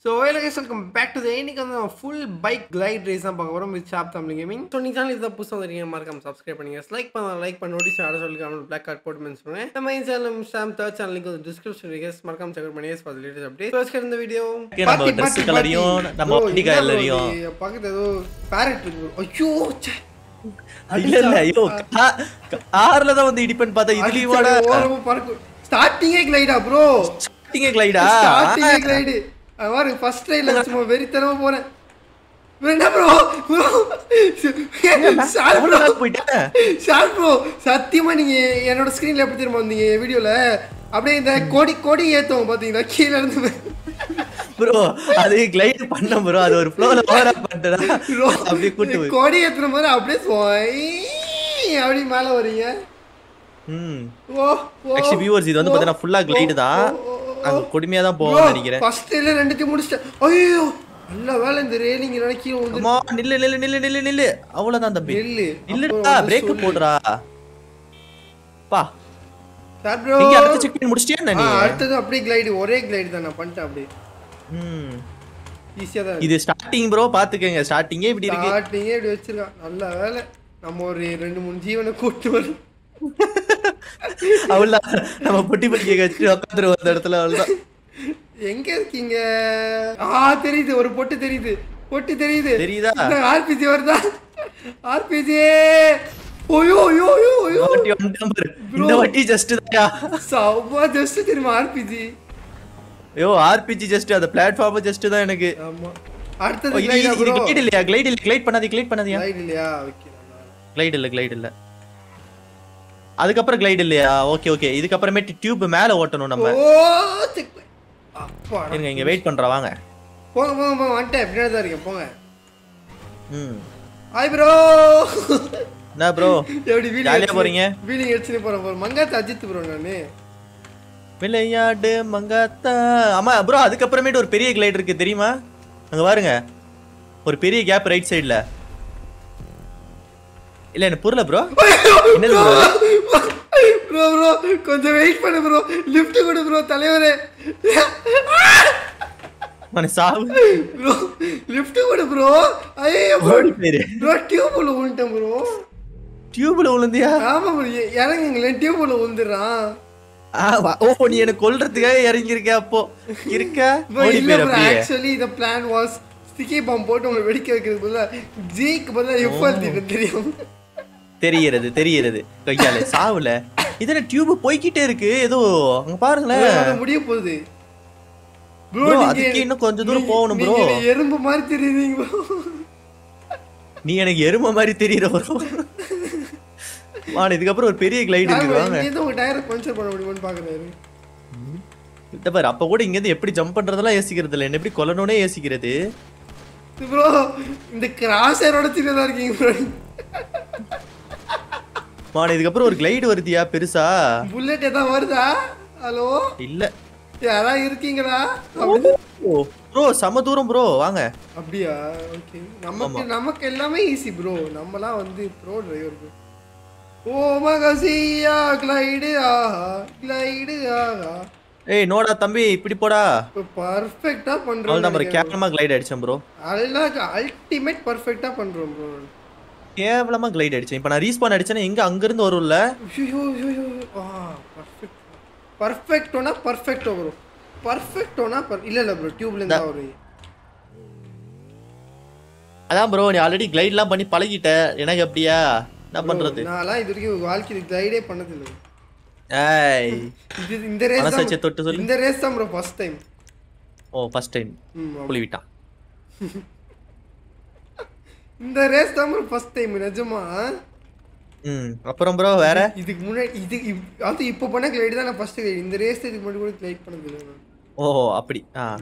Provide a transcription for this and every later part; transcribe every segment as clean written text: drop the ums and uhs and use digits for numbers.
So hello guys, welcome back to the full bike glide race with Sharp Tamil Gaming. So நீங்க channel இத புதுசா வந்தீங்க மறக்காம subscribe பண்ணுங்க. லைக் பண்ண நோட்டிஸ் ஆட சொல்லுங்க black card போட்டு மென்ஷன் பண்ணுங்க. நம்ம channel Sam third channel link description இருக்கு. மறக்காம செக் பண்ணி for the latest updates. First இந்த வீடியோ நம்ம Dress கலரையும் நம்ம வண்டி கலரையும் பக்கத்துல ஏதோ parrot இருக்கு. ஐயோ இல்ல ஐயோ கார்ல தான் வந்து இடிபன் பார்த்தா இதுலயே வாடா ஓரமா பறக்கு. ஸ்டார்டிங்கே கிளைடா bro. ஸ்டார்டிங்கே கிளைடா ஸ்டார்டிங்கே கிளைட். அவர் ஃபர்ஸ்ட் ரைட்ல சும்மா வெறித்தனமா போறேன். என்ன ப்ரோ ஷார்ப் ப்ரோ சத்தியமா நீங்க என்னோட ஸ்கிரீன்ல எப்படி தெரியுமா வந்தீங்க வீடியோல அப்படியே இந்த கோடி ஏத்தோம் பாத்தீங்களா கீழ இருந்து ப்ரோ அது கிளைட் பண்ண ப்ரோ அது ஒரு ஃப்ளோல ஓவரா பண்ணடா அப்படியே கூட்டி கோடி ஏத்துற மாதிரி அப்படியே அப்படி மேல வரீங்க. ஓ एक्चुअली வியூவர்ஸ் இது வந்து பார்த்தா ஃபுல்லா கிளைட் தான் அங்க கொடுமையா தான் போவோம்னு நினைக்கிறேன். ஃபர்ஸ்ட் ரைட்ல ரெண்டுத்தையும் முடிச்சிட்டேன். ஐயோ நல்ல வேளை இந்த ரேலிங் இல்லனா கீழ வந்து அம்மா நில்லு அவ்வளவுதான் தம்பி இல்லடா பிரேக் போடுடா பா சார் ப்ரோ நீங்க அடுத்து செக் பண்ணி முடிச்சிட்டியா நீ அடுத்து அப்படியே கிளைட் ஒரே கிளைட் தான் நான் பண்ணிட்டேன் அப்படியே ஈஸியா தான் இது ஸ்டார்டிங் ப்ரோ பாத்துக்கங்க ஸ்டார்டிங்கே இப்படி இருக்கு ஸ்டார்டிங்கே இப்படி வச்சிருக்கான் நல்ல வேளை நம்ம ஒரு 2-3 ஜீவனை கூட்டி வரோம் அவள நம்ம பொட்டி கட்டி உட்கார்ந்துருவோம் அந்த இடத்துல அவளதான் எங்க இருக்கீங்க தெரியுது ஒரு பொட்டு தெரியுதா ஆர்பிஜி வருதா ஆர்பிஜி ஓயோ இந்த வாட்டி ஜஸ்ட் தான்யா சௌபா ஜஸ்ட் தெரியுமா ஆர்பிஜி ஐயோ ஆர்பிஜி ஜஸ்ட் அந்த பிளாட்ஃபார்ம் ஜஸ்ட் தான் எனக்கு ஆமா அடுத்து கிளைட் பண்ணாதீயா கிளைட் இல்லையா ஓகே கிளைட் இல்ல அதுக்கப்புறம் கிளைட் இல்லையா ஓகே இதுக்கு அப்புறமே டியூப் மேல ஓட்டணும் நம்ம அப்பா இருங்க இங்க வெயிட் பண்றா வாங்க போங்க வந்துட்டேன் பின்னாடி தான் இருக்கேன் போங்க ஹாய் ப்ரோ என்ன ப்ரோ எப்படி ஜாலியா போறீங்க வீலிங் எடுத்துட்டு போறேன் மங்காத்த அஜித் ப்ரோ நானு விளையாடு மங்காத்தா ஆமா ப்ரோ அதுக்கு அப்புறமேட்டு ஒரு பெரிய கிளைட் இருக்கு தெரியுமா அங்க பாருங்க ஒரு பெரிய கேப் ரைட் சைடுல இல்ல என்ன புரியல ப்ரோ என்ன ப்ரோ கொஞ்சம் வெயிட் பண்ணு ப்ரோ லிஃப்ட் கொடு ப்ரோ தலைவரே மன சாவு ப்ரோ லிஃப்ட் கொடு ப்ரோ ஐயோ ப்ரோ டியூப்ல விழுந்தேன் ப்ரோ டியூப்ல விழுந்தியா ஆமா ப்ரோ இறங்குங்களே டியூப்ல விழுந்துறான் ஓ நீ என்ன கொல்றதுக்காக இறங்கி இருக்க அப்போ இருக்க ஓடி போய் அப்படியே actually the plan was sticky bomb போட்டு உங்களை வெடிக்க வைக்கிறது பதிலா ஜீக்கு பதிலா எஃப்எல் தெரியுது கையால சாவுல இதன டியூப் போய்க்கிட்டே இருக்கு ஏதோ அங்க பாருங்களேன் முடிய போகுது ப்ரோ அதுக்கு இன்னும் கொஞ்சம் தூரம் போகணும் ப்ரோ நீங்க எறும்பு மாதிரி தெரியுறீங்க ப்ரோ நீ எனக்கு எறும்பு மாதிரி தெரியுற ப்ரோ வாங்க இதுக்கு அப்புறம் ஒரு பெரிய கிளைட் இருக்கு வாங்க இங்க உங்க டயரை பஞ்சர் பண்ண முடியுமான்னு பாக்குறாரு இத பாரு அப்ப கூட இங்க இருந்து எப்படி ஜம்ப் பண்றதெல்லாம் யோசிக்கிறது இல்ல என்ன எப்படி கொல்லணும்னே யோசிக்கிறது ப்ரோ இந்த கிராஸரோட திரதா இருக்கீங்க ப்ரோ வாங்க இதுக்கு அப்புறம் ஒரு கிளைட் வருதியா பெருசா புல்லட் ஏதா வருதா ஹலோ இல்ல யாரா இருக்கீங்களா ப்ரோ சம தூரம் ப்ரோ வாங்க அப்படியே ஓகே நமக்கு எல்லாமே ஈஸி ப்ரோ நம்மலாம் வந்து ப்ரோ டிரைவர் ப்ரோ ஓ மகசியா கிளைட் ஆஹா ஏய் நோடா தம்பி இப்படி போடா பெர்ஃபெக்ட்டா பண்றோம் அவ்வளவுதான் ப்ரோ கேவலமா கிளைட் அடிச்சேன் ப்ரோ அல்டிமேட் பெர்ஃபெக்ட்டா பண்றோம் ப்ரோ கேவலமா கிளைட் அடிச்சேன் இப்போ நான் ரீஸ்பான் அடிச்சேனா எங்க அங்க இருந்து வரும்ல ஐயோ பெர்ஃபெக்ட்டோனா பெர்ஃபெக்ட்டோ ப்ரோ பெர்ஃபெக்ட்டோனா இல்ல ப்ரோ டியூப்ல இருந்து வரும் அதான் ப்ரோ நீ ஆல்ரெடி கிளைட்லாம் பண்ணி பழகிட்ட எனக்கு அப்படியே என்ன பண்றது நான்லாம் இது வரைக்கும் வாழ்க்கையில கிளைடே பண்ணது இல்ல ஏய் இது இந்த ரேஸ் மனசாட்சி தொட்டு சொல்லு இந்த ரேஸ் தான் bro first time first time புலி விட்டான் இந்த ரேஸ் தான் ப்ரோ ஃபர்ஸ்ட் டைம் நிஜமா அப்புறம் ப்ரோ வேற இதுக்கு முன்னாடி அது இப்போ பண்ண கிளைட் தான் நான் ஃபர்ஸ்ட் கிளைட் இந்த ரேஸ் இதுக்கு முன்னாடி கூட கிளைட் பண்ணது இல்ல ஓ அப்படி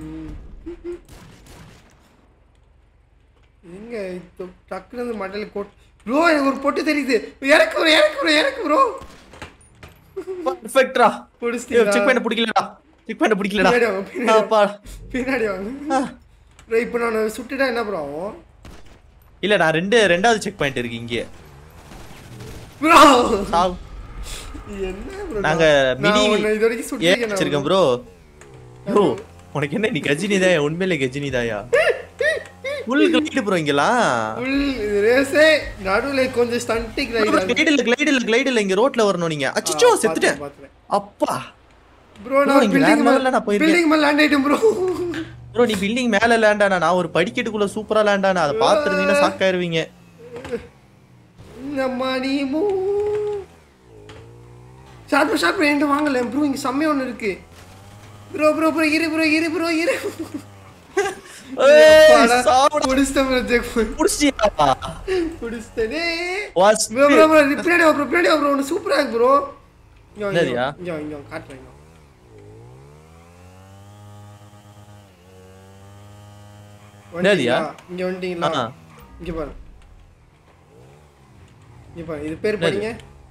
எங்க டக்குனு மண்டல கோட் ப்ரோ எனக்கு ஒரு பொட்டு தெரியுது இறக்கு ப்ரோ பெர்ஃபெக்ட்டா புடிச்சிட்டீங்க செக் பண்ண பிடிக்கலடா பின்னாடி வாங்க ப்ரோ இப்போ நான் சுட்டுட்டா என்ன ப்ரோ ஆகும் இல்ல நான் ரெண்டாவது செக் பாயிண்ட் இருக்கு இங்க ப்ரோ என்ன ப்ரோ நாங்க மினி இது வரைக்கும் சுட்டிருக்கேன் ப்ரோ யோ உனக்கு என்ன நீ கஜினி தாயா உண்மையிலே கஜினி தாயா ஃபுல் கிளைட் ப்ரோ இங்கலாம் ஃபுல் ரேஸே நடுவுல கொஞ்சம் ஸ்டன்ட் கிளைட் இல்ல இங்க ரோட்ல வரணும் நீங்க அச்சச்சோ செத்துட்டேன் அப்பா ப்ரோ நான் பில்டிங் மேல லேண்ட் ஆயிட்டேன் ப்ரோ ப்ரோ நீ பில்டிங் மேல லேண்ட் ஆனா நான் ஒரு படிக்கட்டுக்குள்ள சூப்பரா லேண்ட் ஆனா அத பாத்துறீங்கன்னா ஷாக் ஆயிருவீங்க நம்ம நீமு ஷார்ப் என்கிட்ட வாங்கல ப்ரோ இங்க செம்மையா ஒன்று இருக்கு ப்ரோ இரு புடிச்சிட்டேன் ப்ரோ ஒன்று சூப்பரா இருக்கு ப்ரோ இங்க காட்டுறேன் இங்க வந்துட்டீங்களா இங்க பாரு இது பேர் படிங்க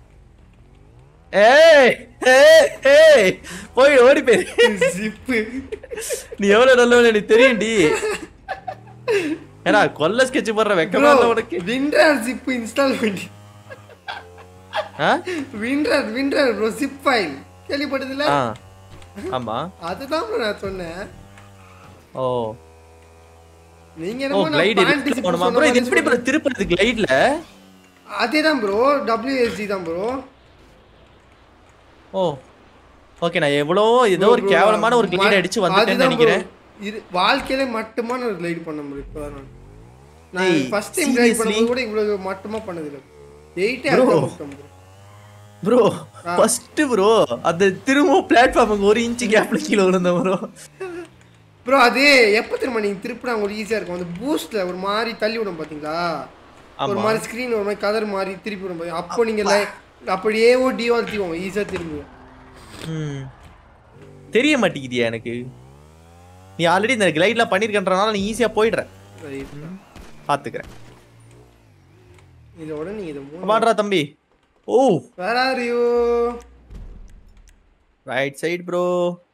போய் ஓடி போய் நீ எவ்வளவு நல்லவன் எனக்கு தெரியும்டி ஏன்னா கொல்ல ஸ்கெட்ச் போடுற வெக்கமா இல்ல உனக்கு விண்டர் ஜிப் இன்ஸ்டால் பண்ணி விண்டர் ப்ரோ ஜிப் ஃபைல் கேள்விப்பட்டதில்ல ஆமா அதுதான் ப்ரோ நான் சொன்னேன் ஓ நீங்க என்னமோ கிளைட் போணுமா ப்ரோ இது எப்படி ப்ரோ திருப்பறது கிளைட்ல அதேதான் ப்ரோ WSD தான் ப்ரோ ஓ ஓகே நான் ஏதோ ஒரு கேவலமான ஒரு கிளைட் அடிச்சு வந்துட்டேன்னு நினைக்கிறேன் இது வாழ்க்கையில மட்டமான ஒரு கிளைட் பண்ண முடியும் இப்ப நான் ஃபர்ஸ்ட் டைம் கிளைட் பண்ணும்போது கூட இவ்வளவு மட்டமா பண்ணது இல்ல 8 ஆகும் ப்ரோ ஃபர்ஸ்ட் ப்ரோ அந்த திரும்ப பிளாட்ஃபார்முக்கு 1 இன்ச் கேப்ல கீழ விழுந்தேன் ப்ரோ அது எப்ப திரும்ப நீங்க திருப்பினா உங்களுக்கு ஈஸியா இருக்கும் அந்த பூஸ்ட்ல ஒரு மாதிரி தள்ளி விடும் பாத்தீங்களா ஒரு மாதிரி ஸ்கிரீன் ஒரு மாதிரி கலர் மாதிரி திருப்பி விடும் பாத்தீங்க அப்போ நீங்க அப்படியே டிவால்ட்டிவோம் ஈஸியா திரும்புவோம் தெரிய மாட்டேங்குதியா எனக்கு நீ ஆல்ரெடி இந்த கிளைட்லாம் பண்ணிருக்கன்றனால நீ ஈஸியா போயிடுற பாத்துக்கிறேன் இதோட நீ இது மாட்றா தம்பி oh where are you right side bro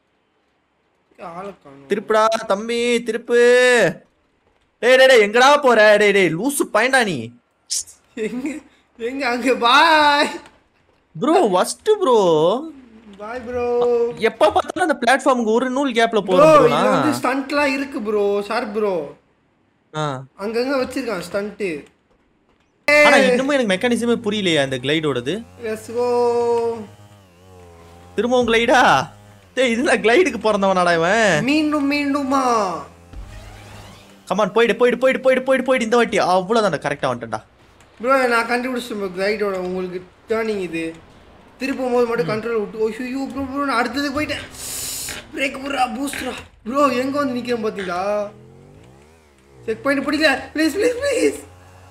திருப்புடா தம்பி திருப்பு டேய் எங்கடா போற டேய் லூசு பையன்டா நீ எங்க அங்க bye bro worst bro bye bro எப்ப பார்த்தாலும் அந்த பிளாட்ஃபார்முக்கு ஒரு நூல் கேப்ல போறோம் ப்ரோ இது வந்து ஸ்டண்ட்லாம் இருக்கு ப்ரோ ஷார்ப் ப்ரோ அங்கங்க வச்சிருக்கான் ஸ்டண்ட் ஆனா இன்னும் எனக்கு மெக்கானிசமே புரியலையா இந்த கிளைடோடது லெட்ஸ் கோ திரும்பவும் கிளைடா டேய் இதுல கிளைடுக்கு போறதவனாடா இவன் மீண்டுமா கமான் போய்டு இந்த வாட்டி அவ்வளவுதான் கரெக்ட்டா வந்துட்டடா ப்ரோ நான் கண்டுபிடிச்சேன் கிளைடோட உங்களுக்கு டர்னிங் இது திருப்பும் போது மட்டும் கண்ட்ரோல் விட்டு ஓய்யோ ப்ரோ நான் அடுத்தது போயிட்டேன் பிரேக் ப்ரோ பூஸ்ட்ரா ப்ரோ எங்க வந்து நிக்கிறேன் பாத்தீங்களா செக் பாயிண்ட் பிடிக்கல ப்ளீஸ்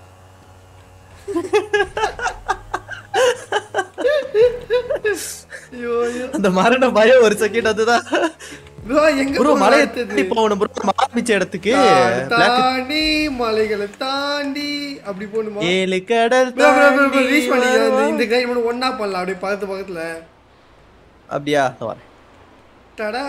அந்த மரண பயம் ஒரு செகண்ட் அதுதான் ப்ரோ எங்க ப்ரோ மலை ஏத்தி போணும் ப்ரோ மார்பிச்ச இடத்துக்கு தாண்டி மலைகளை தாண்டி அப்படி போணுமா ஏழு கடல் ப்ரோ ரீச் பண்ணிங்க இந்த கைட் மட்டும் ஒண்ணா பண்ணலாம் அப்படியே பக்கத்துல அப்படியே வர டடா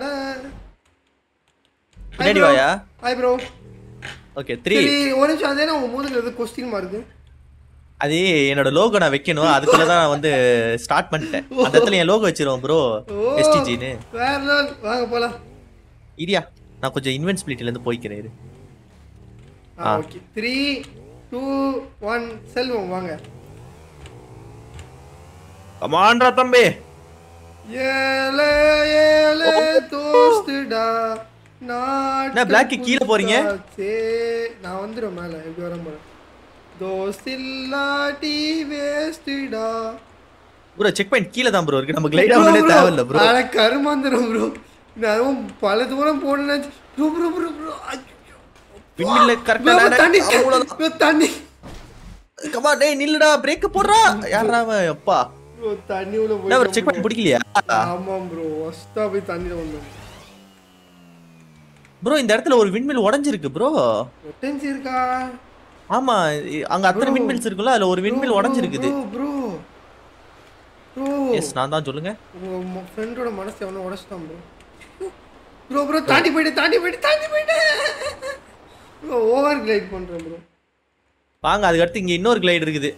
பின்னாடி வாயா ஹாய் ப்ரோ ஓகே 3 ஒரு நிமிஷம் அதே நான் மூணுல ஏதோ क्वेश्चन மார்க் அது என்னோட லோகோ நான் வைக்கணும் அதுக்குள்ள தான் வந்து ஸ்டார்ட் பண்ணிட்டேன் அந்த இடத்துல என் லோகோ வச்சிரோம் ப்ரோ STG னு வாங்க போலாம் இரியா நான் கொஞ்சம் இன்வென்சிபிலிட்டில இருந்து போய்க்கிறேன் இரு ஓகே 3 2 1 செல்வம் வாங்க கமான்டா தம்பி ஏலே தோஸ்டடா நான் பிளாக் கீழ போறீங்க நான் வந்துறேன் மேல எப்படி வரேன் பாரு தோஸ்தில்லாட்டி வேஸ்டடா ப்ரோ செக் பாயிண்ட் கீழ தான் ப்ரோ இருக்கு நம்ம கிளைட் ஆவலே தேவை இல்ல ப்ரோ அட கருமாந்திரம் ப்ரோ நான் பல தூரம் போறேன் ப்ரோ விண்மில்ல கரெக்ட்டா தண்ணி கமா டேய் நில்லுடா பிரேக் போடுறா யாரா அவன் அப்பா ப்ரோ தண்ணி உள்ள போய் நான் செக் பாயிண்ட் பிடிக்கலையா ஆமா ப்ரோ வஸ்டா போய் தண்ணில வந்தோம் ப்ரோ இந்த இடத்துல ஒரு விண்மில் உடைஞ்சிருக்கு ப்ரோ இருக்கா ஆமா அங்க அத்தனை விண்மில்ஸ் இருக்குல்ல அதுல ஒரு விண்மில் உடைஞ்சிருக்குது ப்ரோ எஸ் நான் தான் சொல்லுங்க உங்க ஃப்ரெண்டோட மனசை அவன உடைச்சிட்டான் ப்ரோ தாண்டி போயிடு ப்ரோ ஓவர் கிளைட் பண்றேன் ப்ரோ வாங்க அதுக்கு அடுத்து இங்க இன்னொரு கிளைட் இருக்குது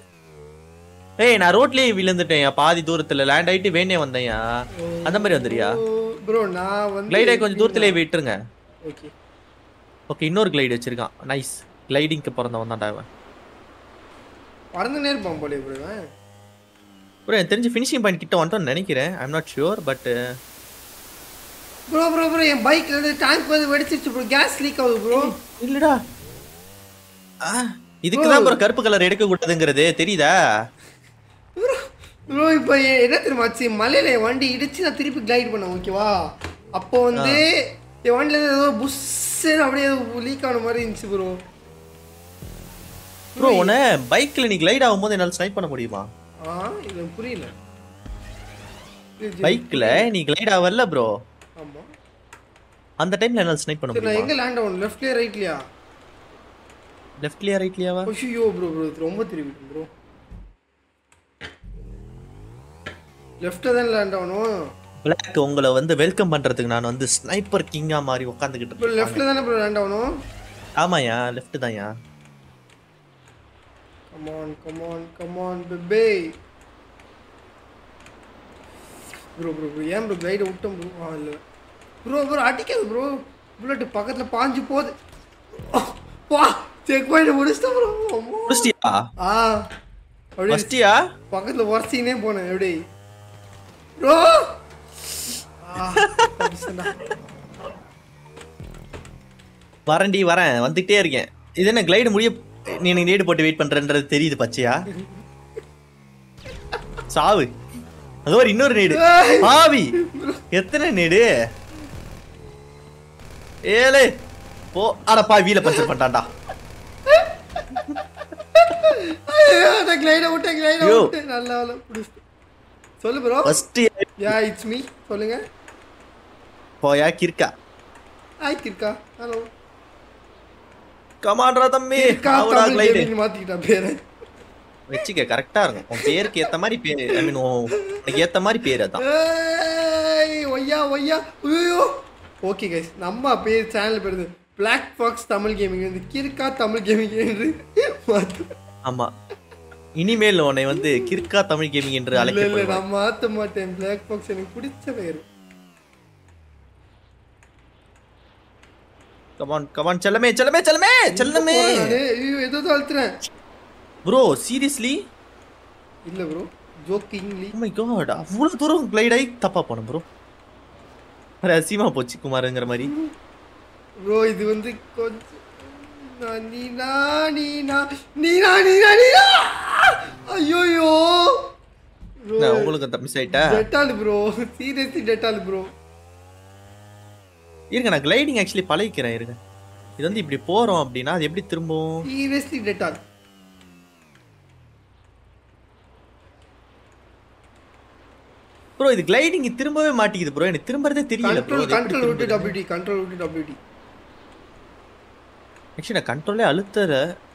ஏய் நான் ரோட்லயே விழுந்துட்டேன் பாதி தூரத்துல லேண்ட் ஆயிட்டு வேணே வந்தேன்யா அந்த மாதிரி வந்துறியா ப்ரோ நான் வந்து கிளைடை கொஞ்சம் தூரத்திலே விட்டுருங்க. ஓகே ஓகே, இன்னொரு கிளைடு வச்சிருக்கான். நைஸ். கிளைடிங்க்கு பிறந்தவன் தான்டா இவன். பறந்துனே இருப்பான் போல ப்ரோ. ப்ரோ எனக்கு தெரிஞ்சு ஃபினிஷிங் பாயிண்ட் கிட்ட வந்துட்டோம்னு நினைக்கிறேன். I am not sure but bro bro bro என் பைக்ல இருந்து டேங்க் வந்து வெடிச்சிருச்சு ப்ரோ. கேஸ் லீக் ஆகுது ப்ரோ. இல்லடா. இதுக்கு தான் ப்ரோ கருப்பு கலர் எடுக்க கூடாதுங்கிறது தெரியுதா? ப்ரோ இப்போ என்ன தெரியுமாச்சு, மலையில என் வண்டி இடிச்சு நான் திருப்பி கிளைட் பண்ணேன் ஓகேவா. அப்போ வந்து என் வண்டியில ஏதோ புஷ்ஷுன்னு அப்படியே லீக் ஆன மாதிரி இருந்துச்சு ப்ரோ. ப்ரோ உன்னை பைக்ல நீ கிளைட் ஆகும்போது என்னால ஸ்னைப் பண்ண முடியுமா? இது புரியல. பைக்ல நீ கிளைட் ஆவல்ல ப்ரோ, ஆமா அந்த டைம்ல என்னால ஸ்னைப் பண்ண முடியுமா? நான் எங்க லேண்ட் ஆகணும், லெஃப்ட்லயா ரைட்லயா? லெஃப்ட்லயா ரைட்லயாவா? ஐயோ ப்ரோ ப்ரோ ரொம்ப திரும்பிட்டேன் ப்ரோ. லெஃப்ட்ல தான் லேண்ட் ஆகணும். பிளாக் உங்களை வந்து வெல்கம் பண்றதுக்கு நான் வந்து ஸ்னைப்பர் கிங்கா மாதிரி உட்கார்ந்துகிட்டு இருக்கேன். லெஃப்ட்ல தானே ப்ரோ லேண்ட் ஆகணும்? ஆமாயா லெஃப்ட் தான்யா. Come on come on come on baby. Bro bro bro ஏன் ப்ரோ கிளைட் விட்டோம் ப்ரோ? இல்ல ப்ரோ ப்ரோ அடிக்காது ப்ரோ. புல்லட் பக்கத்துல பாஞ்சு போகுது. வா செக் பாயிண்ட் முடிச்சிட்டேன் ப்ரோ. முடிச்சிட்டியா? அப்படியே முடிச்சிட்டியா? பக்கத்துல வர்சினே போனேன் எப்படி ப்ரோ. வரண்டி வரேன், வந்துட்டே இருக்கேன். இது என்ன கிளைடு முடிய நீ எனக்கு நேடு போட்டு வெயிட் பண்றன்றது தெரியுது பச்சையா? சாவு. அது ஒரு இன்னொரு நேடு. ஆவி எத்தனை நேடு? ஏலே போ. அடப்பா வீல பஞ்சர் பண்ணிட்டான்டா. நான் கிளைட விட்டு நல்லா புடிச்சு. சொல்லு bro. First yeah it's me. சொல்லுங்க. போயா கிர்க்கா. ஹாய் கிர்க்கா. ஹலோ. கமாண்டரா தம்பி. அவரா கிளைட் மாத்திட்டா பேரு. வெச்சிக்க கரெக்ட்டா இருக்கும். உன் பேருக்கு ஏத்த மாதிரி பேரு. ஐ மீன் உனக்கு ஏத்த மாதிரி பேர் அதான். ஏய் ஒய்யா ஒய்யா. ஐயோ. ஓகே गाइस நம்ம பேர் சேனல் பேரு Black Fox தமிழ் கேமிங் வந்து கிர்க்கா தமிழ் கேமிங் என்று மாத்து. ஆமா. இனிமேல் உன்னை வந்து கிர்க்கா தமிழ் கேமிங் என்று அழைக்கப்படுவாய். இல்ல நான் மாத்த மாட்டேன். Black Fox எனக்கு பிடிச்ச பேர். Come on செல்லமே செல்லமே செல்லமே செல்லமே. ஐயோ ஏதோ அழுத்துறேன். Bro seriously? இல்ல bro jokingly. Oh my god அவ்வளவு தூரம் கிளைட் ஆகி தப்பா போன ப்ரோ. ரசிமா போச்சு குமார்ங்கிற மாதிரி. ப்ரோ இது வந்து கொஞ்சம் ஐயோ நான் உங்களுக்கு மிஸ் ஆயிட்டா? Dettol bro seriously Dettol bro. இருங்க நான் கிளைடிங் ஆக்சுவலி பழகிக்கிறேன். இருங்க இது வந்து இப்படி போறோம் அப்படின்னா அது எப்படி திரும்பும்? Seriously Dettol. ப்ரோ இது கிளைடிங் திரும்பவே மாட்டேங்குது ப்ரோ. எனக்கு திரும்பறதே தெரியல ப்ரோ. கண்ட்ரோல் விட்டு WD கண்ட்ரோல் விட்டு WD. ஆக்சுவலி நான் கண்ட்ரோலே அழுத்தற.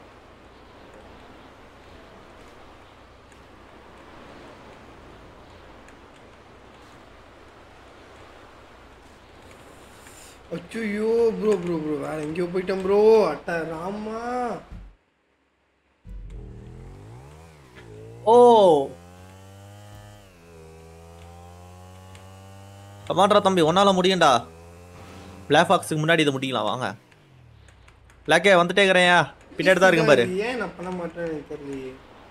அச்சோ ப்ரோ ப்ரோ ப்ரோ வேற எங்கேயோ போயிட்டேன் ப்ரோ. அட்ட ராமா. ஓ கமாண்டரா தம்பி ஒன்னால முடியும்டா. பிளாக் ஃபாக்ஸுக்கு முன்னாடி இதை முடிக்கலாம் வாங்க. பிளாக்கே வந்துட்டே இருக்கிறேயா? பின்னாடி தான் இருக்கேன் பாரு. ஏன் நான் பண்ண மாட்டேன்னு தெரியலையே.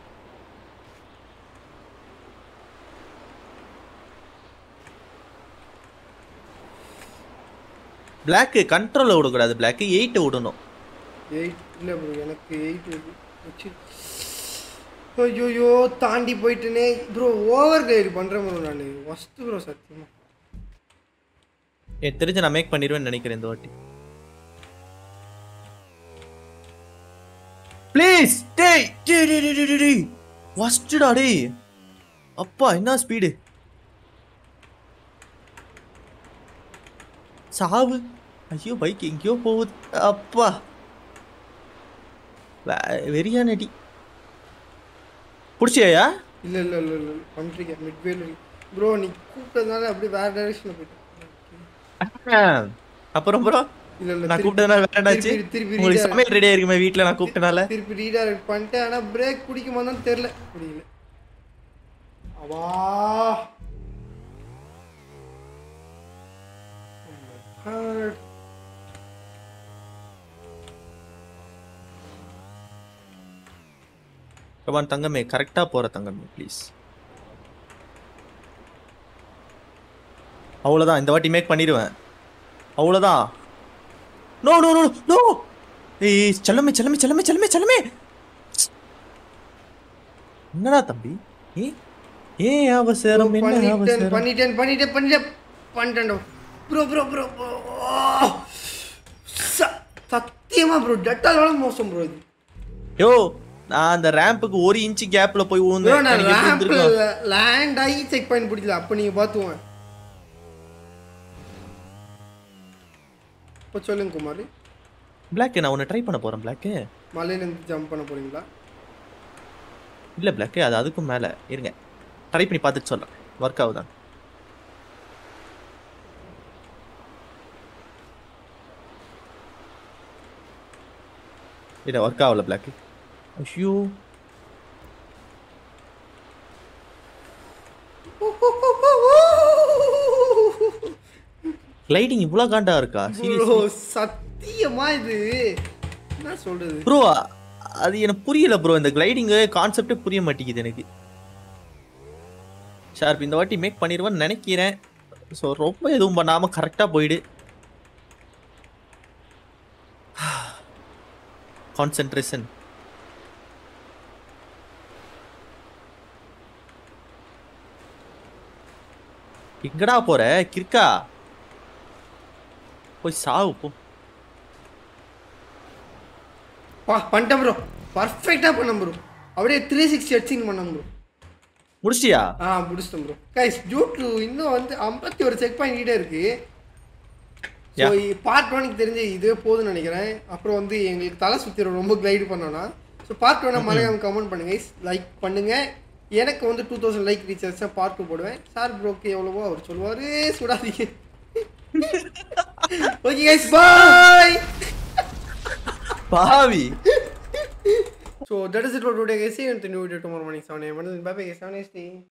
பிளாக் கண்ட்ரோல்ல விடக்கூடாது. பிளாக் 8 விடணும். 8 இல்ல ப்ரோ எனக்கு 8 வச்சு. ஐயோ தாண்டி போயிட்டேனே ப்ரோ. ஓவர் கிளைட் பண்றேன் ப்ரோ நான். ஃபர்ஸ்ட் ப்ரோ சத்தியமா எனக்கு தெரிஞ்சு நான் மேக் பண்ணிடுவேன்னு நினைக்கிறேன் இந்த வாட்டி. ப்ளீஸ் டேய் டேய் டேய் டேய் டேய் ஃபர்ஸ்ட்டா டேய். அப்பா என்ன ஸ்பீடு. சாவு. ஐயோ பைக் எங்கேயோ போகுது. அப்பா வெறியான அடி. புடிச்சியா? இல்ல இல்ல இல்ல இல்ல பண்றீங்க மிட்வேல ப்ரோ. நீ கூப்பிட்டதுனால அப்படியே வேற டைரக்ஷன்ல போயிட்டேன். அப்புறம் ப்ரோ இல்ல இல்ல நான் கூப்பிட்டதுனால வேற என்னாச்சு? உங்களுக்கு சமையல் ரெடியா இருக்குமே வீட்ல நான் கூப்பிட்டனால. திருப்பி ரீடைரக்ட் பண்ணிட்டேன். ஆனா பிரேக் பிடிக்குமா தான் தெரியல. புரியல. அவா கமான் தங்கமே, கரெக்டா போற தங்கமே ப்ளீஸ். அவ்வளவுதான், இந்த வாட்டி மேக் பண்ணிடுவேன். அவ்வளவுதான். No no no no. ஏய் செல்லமே செல்லமே செல்லமே செல்லமே செல்லமே. என்னடா தம்பி? ஏ அவசரம் என்ன அவசரம்? பண்ணிட்டேன் ப்ரோ. சத்தியமா ப்ரோ டெட்டாலோட மோசம் ப்ரோ இது. யோ நான் அந்த ரேம்புக்கு 1 இன்ச் கேப்ல போய் ஊந்தேன். லேண்ட் ஆகி செக் பாயிண்ட் பிடிக்கல. அப்ப நீங்க பாத்துவாங்க. இப்போ சொல்லுங்க குமார். பிளாக் நான் உன்னை ட்ரை பண்ண போறேன். பிளாக் மலையில இருந்து ஜம்ப் பண்ண போறீங்களா? இல்ல பிளாக், அது அதுக்கும் மேல இருங்க, ட்ரை பண்ணி பார்த்துட்டு சொல்றேன் ஒர்க் ஆகுதான். இல்ல ஒர்க் ஆகல பிளாக். ஐயோ கிளைடிங் இவ்வளவு காண்டா இருக்கா? சீரியஸ்லி சத்தியமா இது என்ன சொல்றது ப்ரோ? அது எனக்கு புரியல ப்ரோ. இந்த கிளைடிங் கான்செப்டே புரிய மாட்டேங்குது எனக்கு. ஷார்ப் இந்த வாட்டி மேக் பண்ணிடுவேன்னு நினைக்கிறேன். ஸோ ரொம்ப எதுவும் பண்ணாம கரெக்டா போயிடு. கான்சென்ட்ரேஷன். எங்கடா போற கிறுக்கா? போய் சாவு போ. பண்ணிட்டேன் ப்ரோ. பர்ஃபெக்ட்டா பண்ணேன் ப்ரோ. அப்படியே 360 அடிச்சிங் பண்ணேன் ப்ரோ. முடிச்சியா? முடிச்சிட்டேன் ப்ரோ. கைஸ் ஜூட்லு இன்னும் வந்து 51 செக் பாயிண்ட் கிட்டே இருக்கு. ஸோ பார்ட் 1க்கு தெரிஞ்சு இதுவே போதும்னு நினைக்கிறேன். அப்புறம் வந்து எங்களுக்கு தலை சுற்றிடும் ரொம்ப கிளைடு பண்ணோன்னா. ஸோ பார்ட் 1 மறக்காம கமெண்ட் பண்ணுங்க, லைக் பண்ணுங்க. எனக்கு வந்து 2000 லைக் ரீச் ஆச்சுன்னா பார்ட் 2 போடுவேன். சார் ப்ரோக்கு எவ்வளவோ அவர் சொல்லுவார், சுடாதீங்க. ஓகே கைஸ், பாய். பாவி. So that is it for today guys. See you in the new video tomorrow morning 7 AM. Bye bye guys. Have a nice day.